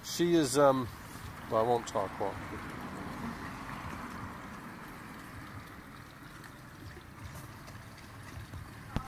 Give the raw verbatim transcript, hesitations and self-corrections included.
She is, um, well, I won't talk long.